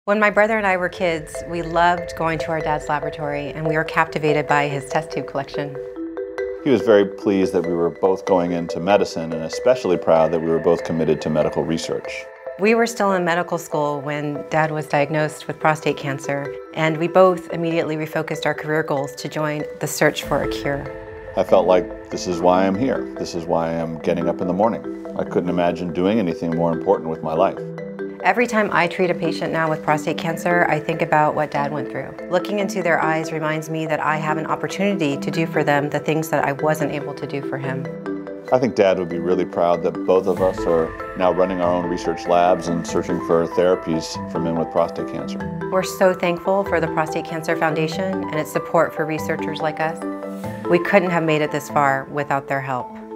When my brother and I were kids, we loved going to our dad's laboratory and we were captivated by his test tube collection. He was very pleased that we were both going into medicine and especially proud that we were both committed to medical research. We were still in medical school when Dad was diagnosed with prostate cancer, and we both immediately refocused our career goals to join the search for a cure. I felt like this is why I'm here. This is why I'm getting up in the morning. I couldn't imagine doing anything more important with my life. Every time I treat a patient now with prostate cancer, I think about what Dad went through. Looking into their eyes reminds me that I have an opportunity to do for them the things that I wasn't able to do for him. I think Dad would be really proud that both of us are now running our own research labs and searching for therapies for men with prostate cancer. We're so thankful for the Prostate Cancer Foundation and its support for researchers like us. We couldn't have made it this far without their help.